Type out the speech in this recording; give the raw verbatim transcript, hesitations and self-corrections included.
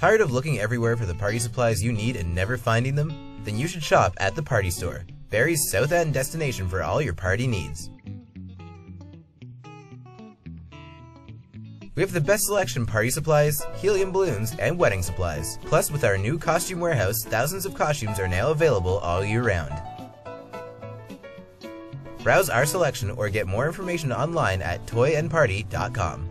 Tired of looking everywhere for the party supplies you need and never finding them? Then you should shop at the Party Store, Barrie's South End destination for all your party needs. We have the best selection party supplies, helium balloons, and wedding supplies. Plus, with our new costume warehouse, thousands of costumes are now available all year round. Browse our selection or get more information online at toy and party dot com.